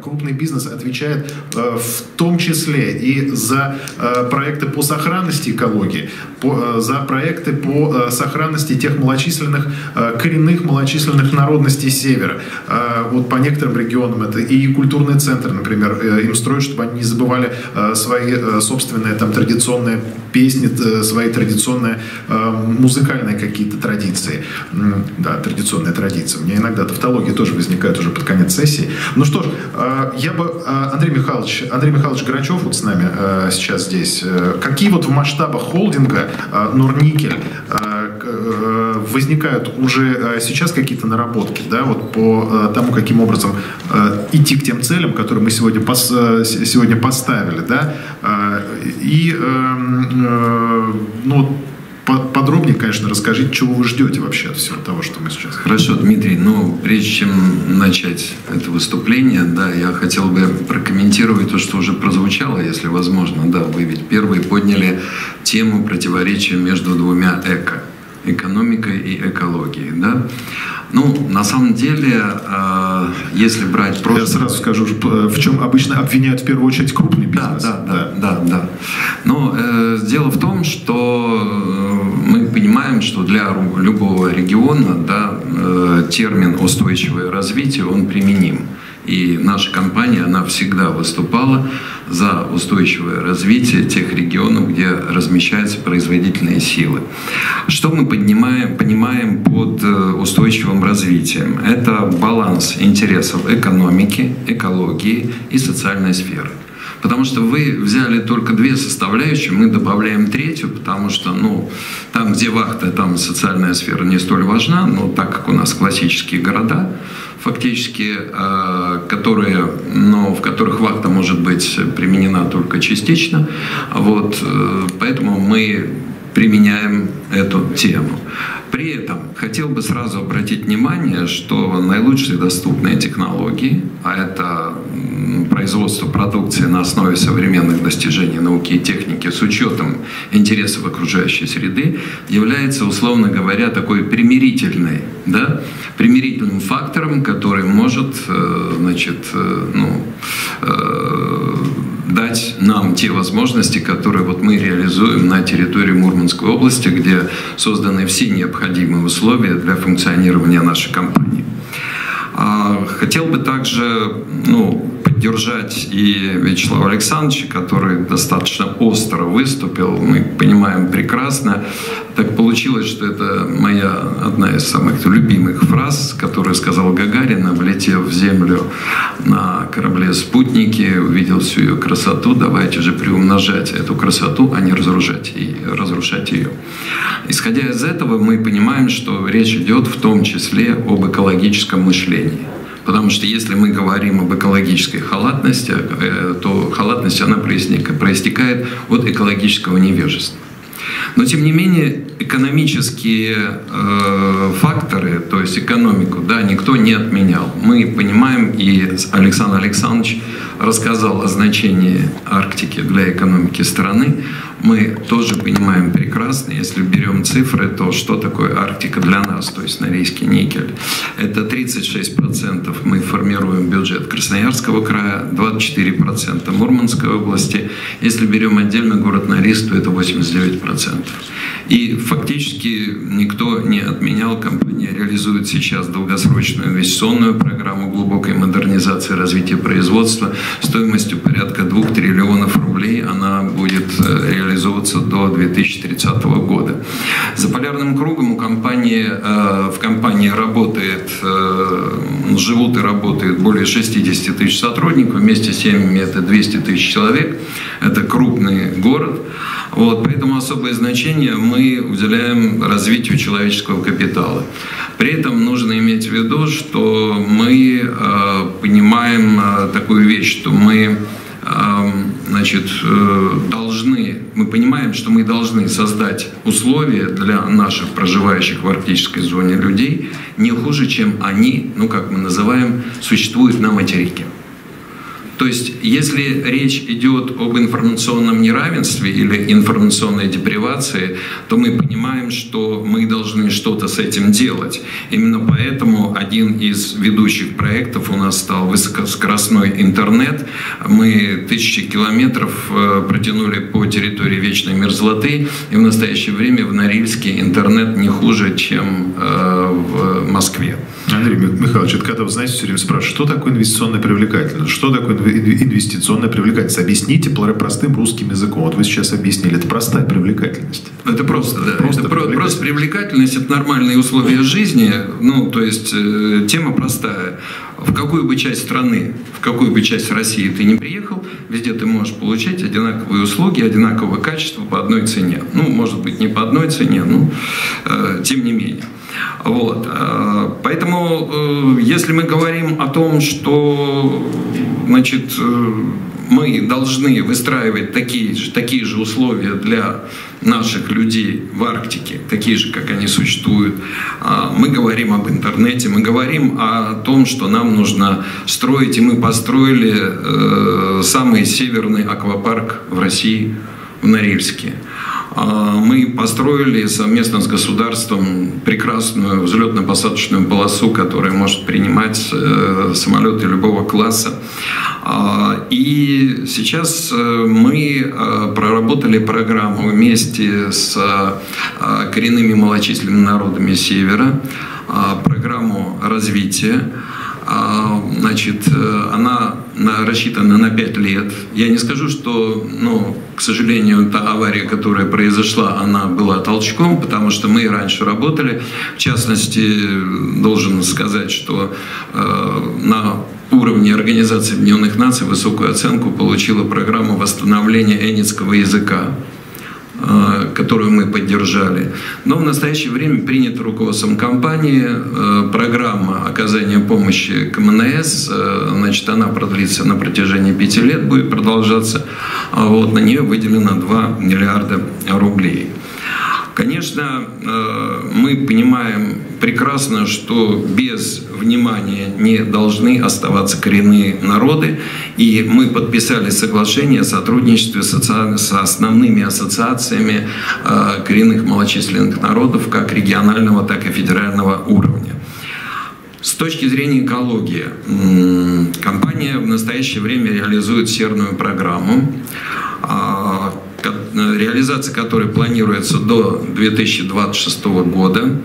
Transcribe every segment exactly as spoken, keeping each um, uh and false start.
крупный бизнес отвечает в том числе и за проекты по сохранности экологии, по, за проекты по сохранности тех малочисленных, коренных малочисленных народностей Севера. Вот по некоторым регионам это и культурный центр, например, им строят, чтобы они не забывали свои собственные там традиционные песни, свои традиционные музыкальные какие-то традиции. Да, традиционные традиции. У меня иногда тавтология тоже возникает уже под конец сессии. Ну что ж, я бы, Андрей Михайлович, Андрей Михайлович Грачев вот с нами сейчас здесь. Какие вот в масштабах холдинга Норникель возникают уже сейчас какие-то наработки, да, вот по тому, каким образом идти к тем целям, которые мы сегодня, пос, сегодня поставили, да, и ну, подробнее, конечно, расскажите, чего вы ждете вообще от всего того, что мы сейчас... Хорошо, Дмитрий, ну, прежде чем начать это выступление, да, я хотел бы прокомментировать то, что уже прозвучало, если возможно. Да, вы ведь первые подняли тему противоречия между двумя эко, экономикой и экологией, да. Ну, на самом деле, э, если брать прошлое... Я сразу скажу, в чем обычно обвиняют в первую очередь крупный бизнес. Да, да, да, да, да. Но э, дело в том, что мы понимаем, что для любого региона, да, э, термин «устойчивое развитие», он применим. И наша компания, она всегда выступала за устойчивое развитие тех регионов, где размещаются производительные силы. Что мы поднимаем, понимаем под устойчивым развитием? Это баланс интересов экономики, экологии и социальной сферы. Потому что вы взяли только две составляющие, мы добавляем третью, потому что, ну, там, где вахта, там социальная сфера не столь важна, но так как у нас классические города, фактически, э, которые, ну, в которых вахта может быть применена только частично, вот, э, поэтому мы применяем эту тему. При этом хотел бы сразу обратить внимание, что наилучшие доступные технологии, а это производство продукции на основе современных достижений науки и техники с учетом интересов окружающей среды, является, условно говоря, такой примирительной, да, примирительным фактором, который может, значит, ну, дать нам те возможности, которые вот мы реализуем на территории Мурманской области, где созданы все необходимые условия для функционирования нашей компании. Хотел бы также, ну, поддержать и Вячеслава Александровича, который достаточно остро выступил. Мы понимаем прекрасно. Так получилось, что это моя одна из самых любимых фраз, которую сказал Гагарин, влетев в Землю на корабле «Спутники», увидел всю ее красоту. Давайте же приумножать эту красоту, а не разрушать, и разрушать ее. Исходя из этого, мы понимаем, что речь идет в том числе об экологическом мышлении. Потому что если мы говорим об экологической халатности, то халатность, она проистекает от экологического невежества. Но, тем не менее, экономические э, факторы, то есть экономику, да, никто не отменял. Мы понимаем, и Александр Александрович рассказал о значении Арктики для экономики страны. Мы тоже понимаем прекрасно, если берем цифры, то что такое Арктика для нас, то есть Норильский никель. Это тридцать шесть процентов мы формируем бюджет Красноярского края, двадцать четыре процента Мурманской области. Если берем отдельно город Норильск, то это восемьдесят девять процентов. И фактически никто не отменял, компания реализует сейчас долгосрочную инвестиционную программу глубокой модернизации развития производства стоимостью порядка двух триллионов рублей. Она будет реализовываться до две тысячи тридцатого года. За полярным кругом у компании, в компании работает, живут и работают более шестидесяти тысяч сотрудников, вместе с семьями это двести тысяч человек. Это крупный город. Вот, поэтому особое значение мы уделяем развитию человеческого капитала. При этом нужно иметь в виду, что мы э, понимаем э, такую вещь, что мы э, значит, э, должны, мы понимаем, что мы должны создать условия для наших проживающих в арктической зоне людей не хуже, чем они, ну как мы называем, существуют на материке. То есть, если речь идет об информационном неравенстве или информационной депривации, то мы понимаем, что мы должны что-то с этим делать. Именно поэтому один из ведущих проектов у нас стал высокоскоростной интернет. Мы тысячи километров протянули по территории вечной мерзлоты, и в настоящее время в Норильске интернет не хуже, чем в Москве. Андрей Михайлович, это когда вы знаете, все время спрашивают, что такое инвестиционная привлекательность? Что такое инвестиционная привлекательность? Объясните простым русским языком. Вот вы сейчас объяснили, это простая привлекательность. Это просто, да. Просто, это привлекательность. просто привлекательность, это нормальные условия жизни. Ну, то есть э, тема простая. В какую бы часть страны, в какую бы часть России ты не приехал, везде ты можешь получать одинаковые услуги, одинакового качества по одной цене. Ну, может быть, не по одной цене, но э, тем не менее. Вот. Поэтому, если мы говорим о том, что, значит, мы должны выстраивать такие же, такие же условия для наших людей в Арктике, такие же, как они существуют, мы говорим об интернете, мы говорим о том, что нам нужно строить, и мы построили самый северный аквапарк в России, в Норильске. Мы построили совместно с государством прекрасную взлетно-посадочную полосу, которая может принимать самолеты любого класса. И сейчас мы проработали программу вместе с коренными малочисленными народами Севера, программу развития. Значит, она рассчитана на пять лет. Я не скажу, что, ну, к сожалению, та авария, которая произошла, она была толчком, потому что мы и раньше работали. В частности, должен сказать, что э, на уровне Организации Объединенных Наций высокую оценку получила программа восстановления эннетского языка, которую мы поддержали. Но в настоящее время принята руководством компании программа оказания помощи ка эм эн эс. Значит, она продлится на протяжении пяти лет, будет продолжаться. Вот, на нее выделено два миллиарда рублей. Конечно, мы понимаем прекрасно, что без внимания не должны оставаться коренные народы, и мы подписали соглашение о сотрудничестве с основными ассоциациями коренных малочисленных народов как регионального, так и федерального уровня. С точки зрения экологии, компания в настоящее время реализует серную программу, реализация которой планируется до две тысячи двадцать шестого года.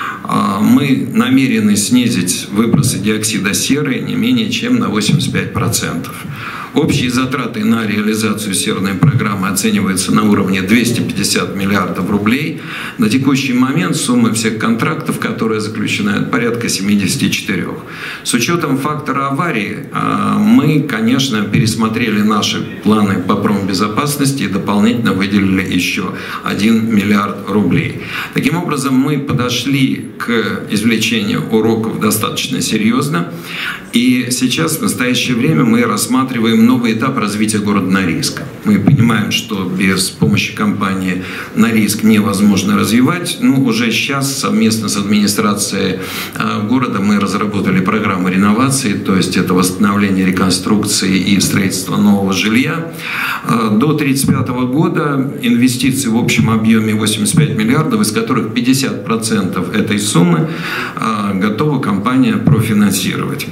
Мы намерены снизить выбросы диоксида серы не менее чем на восемьдесят пять процентов. Общие затраты на реализацию серной программы оцениваются на уровне двести пятьдесят миллиардов рублей. На текущий момент сумма всех контрактов, которые заключены, порядка семидесяти четырёх. С учетом фактора аварии мы, конечно, пересмотрели наши планы по промбезопасности и дополнительно выделили еще один миллиард рублей. Таким образом, мы подошли к извлечению уроков достаточно серьезно. И сейчас, в настоящее время, мы рассматриваем новый этап развития города Норильска. Мы понимаем, что без помощи компании Норильск невозможно развивать. Ну, уже сейчас совместно с администрацией города мы разработали программу реновации, то есть это восстановление, реконструкции и строительство нового жилья. До две тысячи тридцать пятого года инвестиции в общем объеме восемьдесят пять миллиардов, из которых пятьдесят процентов этой суммы готова компания профинансировать.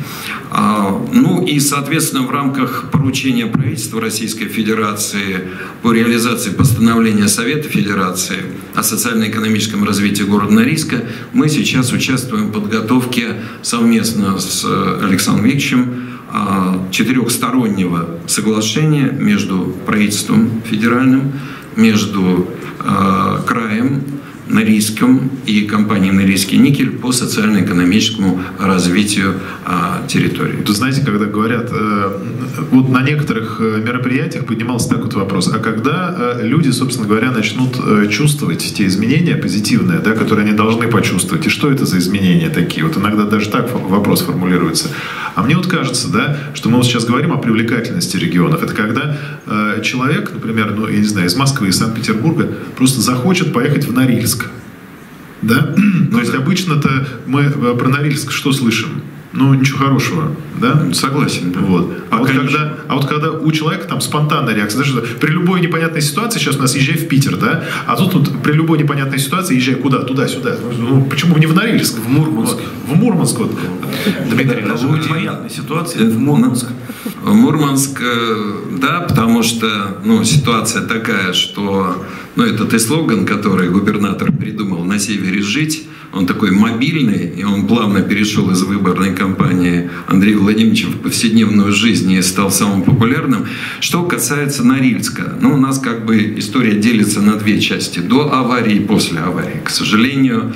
Ну и, соответственно, в рамках поручения правительства Российской Федерации по реализации постановления Совета Федерации о социально-экономическом развитии города Норильска мы сейчас участвуем в подготовке совместно с Александром Викторовичем четырехстороннего соглашения между правительством федеральным, между краем Норильском и компанией «Норильский никель» по социально-экономическому развитию а, территории. Вы знаете, когда говорят, э, вот на некоторых мероприятиях поднимался такой вот вопрос, а когда э, люди, собственно говоря, начнут э, чувствовать те изменения позитивные, да, которые они должны почувствовать, и что это за изменения такие? Вот иногда даже так вопрос формулируется. А мне вот кажется, да, что мы вот сейчас говорим о привлекательности регионов. Это когда э, человек, например, ну, я не знаю, из Москвы, из Санкт-Петербурга просто захочет поехать в Норильск. Да? То есть обычно-то мы про Норильск что слышим? ну, ничего хорошего, да? Согласен. Да. Вот. А, вот когда, а вот когда у человека там спонтанная реакция, знаешь, при любой непонятной ситуации, сейчас у нас езжай в Питер, да, а тут вот при любой непонятной ситуации езжай куда? Туда-сюда. Ну, почему не в Норильск? В Мурманск. Вот. В Мурманск. Вот. Дмитрий, даже в непонятной ситуации в Мурманск. В Мурманск, да, потому что, ну, ситуация такая, что, ну, этот и слоган, который губернатор придумал «На севере жить», он такой мобильный, и он плавно перешел из выборной кампании Андрея Владимировича в повседневную жизнь и стал самым популярным. Что касается Норильска, ну, у нас как бы история делится на две части: до аварии и после аварии. К сожалению,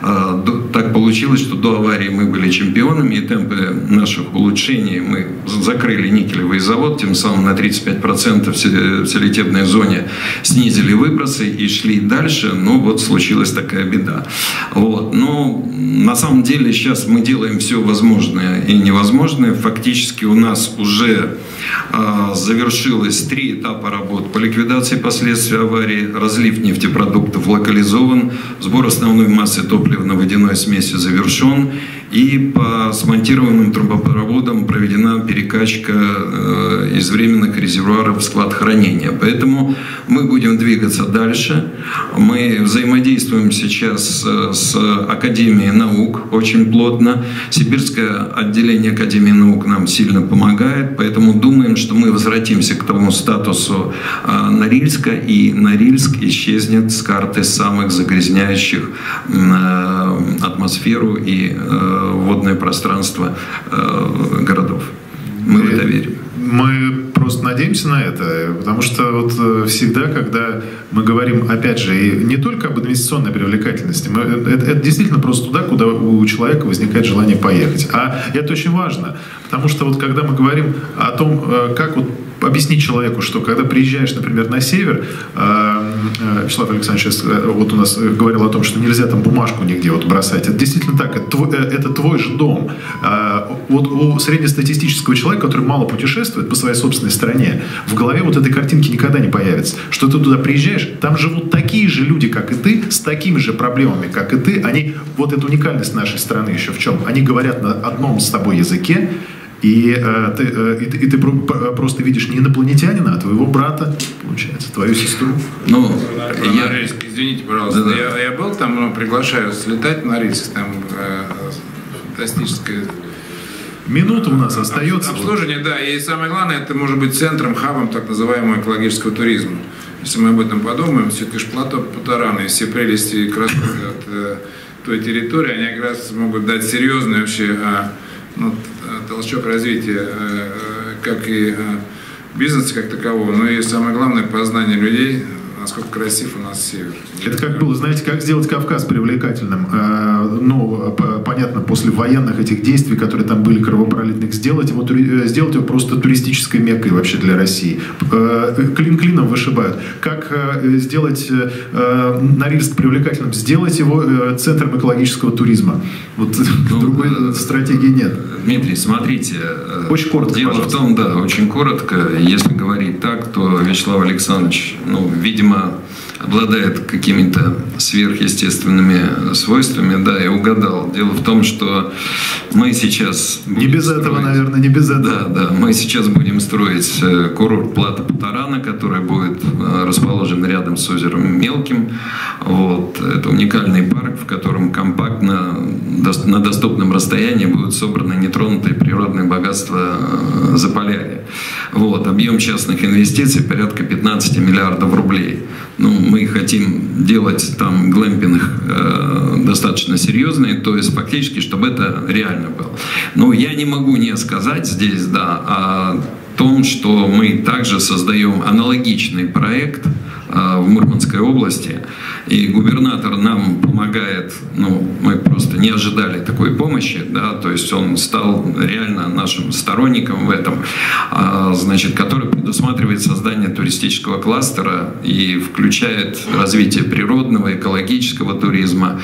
так получилось, что до аварии мы были чемпионами, и темпы наших улучшений, мы закрыли никелевый завод, тем самым на тридцать пять процентов в селитебной зоне снизили выбросы и шли дальше, но вот случилась такая беда. Вот. Но на самом деле сейчас мы делаем все возможное и невозможное. Фактически у нас уже э, завершилось три этапа работ по ликвидации последствий аварии. Разлив нефтепродуктов локализован, сбор основной массы топливно-водяной смеси завершен, и по смонтированным трубопроводам проведена перекачка э, из временных резервуаров в склад хранения. Поэтому мы будем двигаться дальше. Мы взаимодействуем сейчас с, с Академией наук очень плотно. Сибирское отделение Академии наук нам сильно помогает, поэтому думаем, что мы возвратимся к тому статусу э, Норильска, и Норильск исчезнет с карты самых загрязняющих э, атмосферу и э, водное пространство э, городов. Мы в это верим. Мы просто надеемся на это, потому что вот всегда, когда мы говорим, опять же, и не только об инвестиционной привлекательности, мы, это, это действительно просто туда, куда у человека возникает желание поехать. А это очень важно, потому что вот когда мы говорим о том, как вот объяснить человеку, что когда приезжаешь, например, на север, Вячеслав Александрович сейчас вот у нас говорил о том, что нельзя там бумажку нигде вот бросать. Это действительно так, это твой, это твой же дом. Вот у среднестатистического человека, который мало путешествует по своей собственной стране, в голове вот этой картинки никогда не появится. Что ты туда приезжаешь, там живут такие же люди, как и ты, с такими же проблемами, как и ты. Они, вот эта уникальность нашей страны еще в чем? Они говорят на одном с тобой языке, И, э, ты, э, и, ты, и ты просто видишь не инопланетянина, а твоего брата, получается, твою сестру. Ну, я... Норильск, извините, пожалуйста, да, да. Я, я был там, но приглашаю слетать в Норильск, там э, фантастическое... Минута у нас остается. Обслуживание, да, и самое главное, это может быть центром, хабом так называемого экологического туризма. Если мы об этом подумаем, все-таки плато Путарана и все прелести и красоты от э, той территории, они как раз могут дать серьезный вообще... Э, ну, толчок развития, как и бизнеса как такового, но и самое главное познание людей, насколько красив у нас север. Это как было, знаете, как сделать Кавказ привлекательным. Ну, понятно, после военных этих действий, которые там были, кровопролитных, сделать его, сделать его просто туристической меккой вообще для России. Клин клином вышибают. Как сделать Норильск привлекательным? Сделать его центром экологического туризма. Вот ну, другой стратегии нет. Дмитрий, смотрите. Очень коротко, дело пожалуйста. в том, да, очень коротко. Если говорить так, то Вячеслав Александрович, ну, видимо, обладает какими-то сверхъестественными свойствами, да, и угадал. Дело в том, что мы сейчас... Не без строить... этого, наверное, не без этого. Да, да, мы сейчас будем строить курорт плато Путарана, который будет расположен рядом с озером Мелким. Вот. Это уникальный парк, в котором компактно, на доступном расстоянии будут собраны нетронутые природные богатства Заполярья. Вот. Объем частных инвестиций порядка пятнадцать миллиардов рублей. Ну, мы хотим делать там глэмпинг э, достаточно серьезный, то есть фактически, чтобы это реально было. Но я не могу не сказать здесь, да, о том, что мы также создаем аналогичный проект э, в Мурманской области, и губернатор нам помогает, ну, мы просто не ожидали такой помощи, да, то есть он стал реально нашим сторонником в этом, а, значит, который предусматривает создание туристического кластера и включает развитие природного, экологического туризма,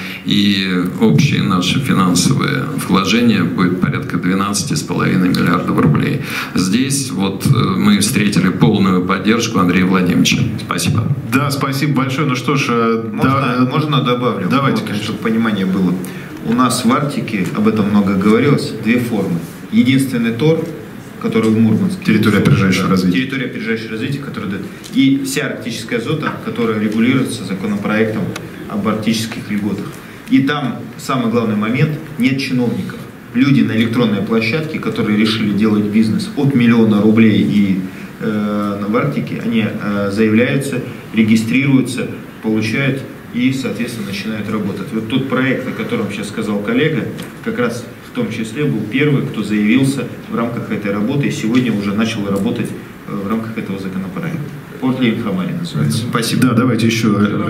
и общие наши финансовые вложения будет порядка двенадцать с половиной миллиардов рублей. Здесь вот мы встретили полную поддержку Андрея Владимировича. Спасибо. Да, спасибо большое. Ну что ж, Можно, да, можно добавлю? Давайте, вот, конечно. чтобы понимание было. у нас в Арктике, об этом много говорилось, две формы. Единственный ТОР, который в Мурманске. Территория опережающего развития. Территория опережающего развития, которая дает. И вся арктическая зона, которая регулируется законопроектом об арктических льготах. И там самый главный момент – нет чиновников. Люди на электронной площадке, которые решили делать бизнес от миллиона рублей и э, в Арктике, они э, заявляются, регистрируются, получают и, соответственно, начинают работать. Вот тот проект, о котором сейчас сказал коллега, как раз в том числе был первый, кто заявился в рамках этой работы и сегодня уже начал работать в рамках этого законопроекта. Порт Лейн-Хамари называется. Спасибо. Да, давайте еще.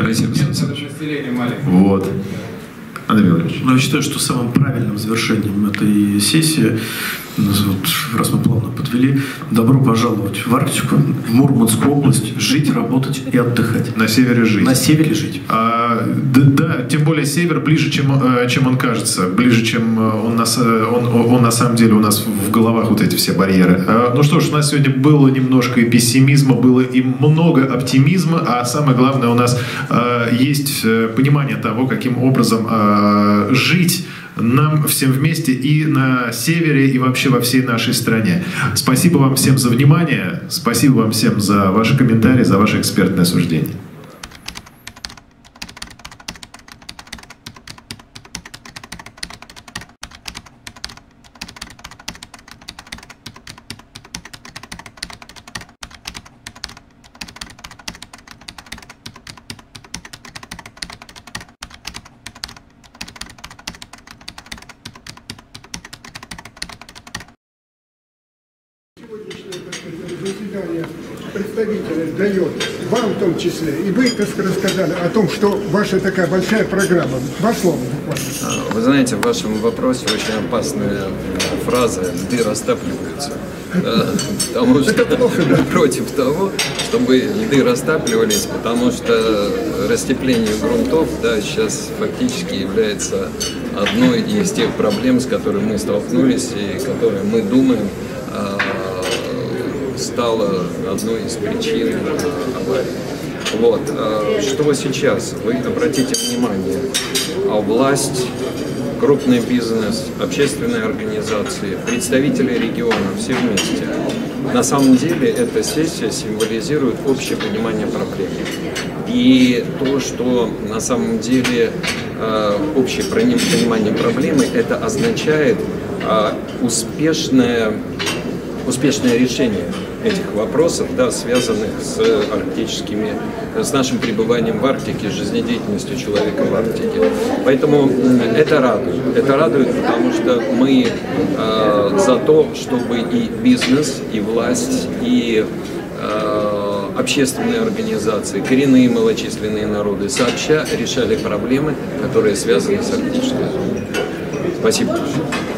Вот. Андрей Владимирович. Но я считаю, что самым правильным завершением этой сессии, вот, раз мы плавно подвели, добро пожаловать в Арктику, в Мурманскую область, жить, работать и отдыхать. На севере жить. На севере жить. А, да, да, тем более север ближе, чем, чем он кажется, ближе, чем он, нас, он, он на самом деле у нас в головах вот эти все барьеры. А, ну что ж, у нас сегодня было немножко и пессимизма, было и много оптимизма, а самое главное, у нас а, есть понимание того, каким образом а, жить нам всем вместе и на севере, и вообще во всей нашей стране. Спасибо вам всем за внимание, спасибо вам всем за ваши комментарии, за ваше экспертное суждение. Заседание представителей дает вам в том числе, и вы рассказали о том, что ваша такая большая программа. Два слова буквально. Вы знаете, в вашем вопросе очень опасная фраза «льды растапливаются». Потому что против того, чтобы льды растапливались, потому что растепление грунтов, да, сейчас фактически является одной из тех проблем, с которыми мы столкнулись и которые мы думаем стала одной из причин аварии. Вот. Что сейчас? Вы обратите внимание, власть, крупный бизнес, общественные организации, представители региона, все вместе. На самом деле эта сессия символизирует общее понимание проблемы. И то, что на самом деле общее понимание проблемы, это означает успешное, успешное решение этих вопросов, да, связанных с арктическими, с нашим пребыванием в Арктике, жизнедеятельностью человека в Арктике. Поэтому это радует. Это радует, потому что мы э, за то, чтобы и бизнес, и власть, и э, общественные организации, коренные малочисленные народы сообща решали проблемы, которые связаны с арктической зоной. Спасибо большое.